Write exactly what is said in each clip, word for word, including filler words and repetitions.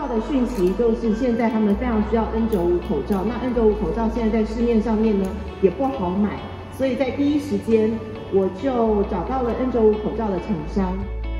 到的讯息就是现在他们非常需要 N 九五 口罩，那 N 九五 口罩现在在市面上面呢也不好买，所以在第一时间我就找到了 N 九五 口罩的厂商。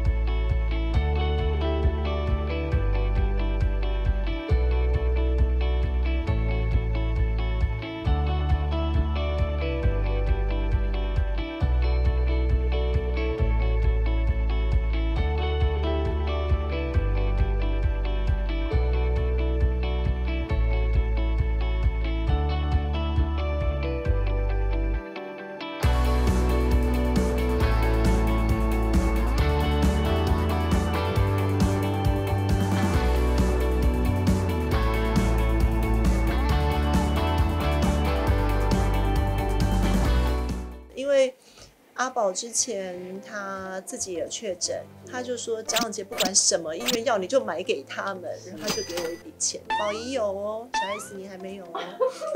因为阿宝之前他自己也确诊，他就说蒋永杰不管什么医院要你就买给他们，然后他就给我一笔钱。宝仪有哦，小 S 你还没有哦。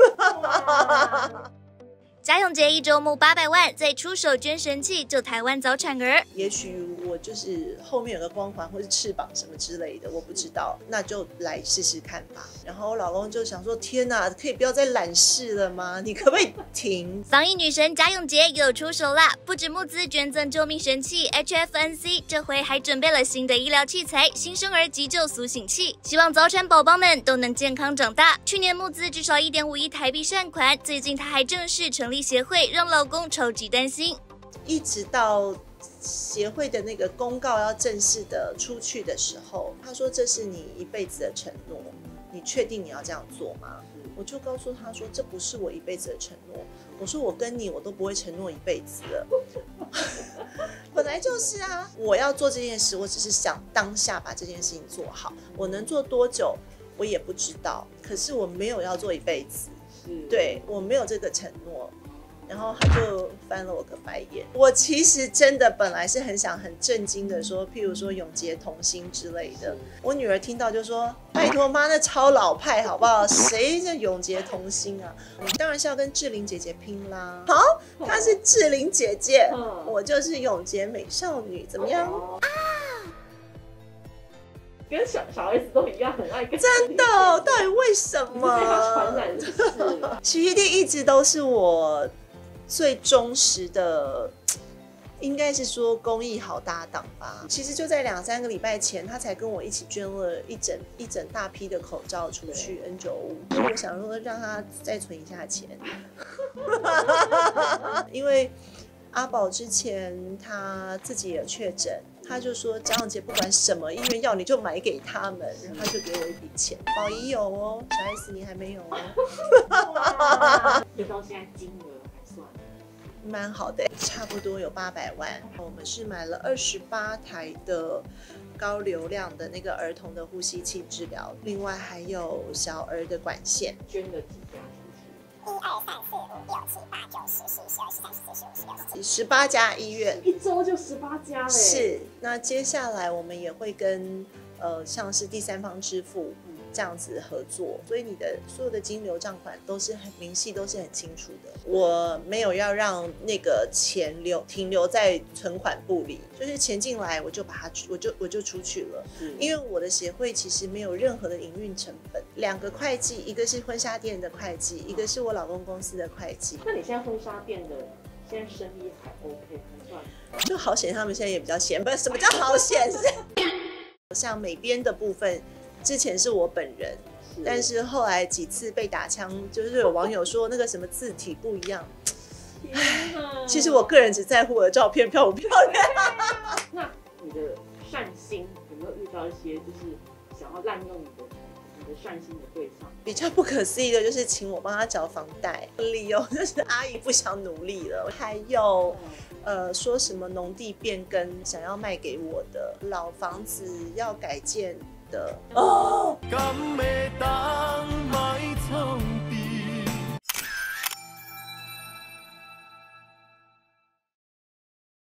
贾永杰一周募八百万，再出手捐神器救台湾早产儿。 也许我就是后面有个光环或是翅膀什么之类的，我不知道，那就来试试看吧。然后我老公就想说：天哪，可以不要再懒事了吗？你可不可以停？ 防疫女神贾永杰又出手啦！不止募资捐赠救命神器 H F N C， 这回还准备了新的医疗器材——新生儿急救苏醒器，希望早产宝宝们都能健康长大。去年募资至少 一点五亿台币善款，最近她还正式成立协会，让老公超级担心。 一直到协会的那个公告要正式的出去的时候，他说这是你一辈子的承诺，你确定你要这样做吗？我就告诉他说这不是我一辈子的承诺，我说我跟你我都不会承诺一辈子了。本来就是啊，我要做这件事，我只是想当下把这件事情做好，我能做多久我也不知道，可是我没有要做一辈子，对，我没有这个承诺。然后他就翻了我个白眼。我其实真的本来是很想很震惊的说，譬如说永结同心之类的。我女儿听到就说：“拜托妈，那超老派好不好？谁这永结同心啊？你当然是要跟志玲姐姐拼啦。好，她是志玲姐姐，我就是永结美少女，怎么样？” 跟小小 S 都一样，很爱跟真的，到底为什么？ 被他传染是不是？ 徐熙娣一直都是我最忠实的，应该是说公益好搭档吧。其实就在两三个礼拜前，他才跟我一起捐了一整一整大批的口罩出去 N 九五，我想说让他再存一下钱，因为阿宝之前他自己也确诊。他就说蒋永杰不管什么医院要你就买给他们，然后他就给我一笔钱。宝仪有哦，小 S 你还没有哦。 就到现在金额还算蛮好的，差不多有八百万。我们是买了二十八台的高流量的那个儿童的呼吸器治疗，另外还有小儿的管线。 捐了几家？ 一二三四五六七八九十十一十二十三十四十五十六十七， 十八家医院， 一周就十八家嘞。 是，那接下来我们也会跟呃像是第三方支付这样子合作，所以你的所有的金流账款都是很明细，都是很清楚的。我没有要让那个钱留停留在存款簿里，就是钱进来我就把它我就我就出去了，因为我的协会其实没有任何的营运成本。两个会计，一个是婚纱店的会计，一个是我老公公司的会计。 那你现在婚纱店的现在生意还 OK， 还算？ 就好险，他们现在也比较闲，不是什么叫好险？是像美编的部分。之前是我本人，但是后来几次被打枪，就是有网友说那个什么字体不一样。其实我个人只在乎我的照片漂不漂亮。 那你的善心有没有遇到一些就是想要滥用你的你的善心的对象？ 比较不可思议的就是请我帮他缴房贷，理由就是阿姨不想努力了，还有。呃，说什么农地变更想要卖给我的老房子要改建的哦。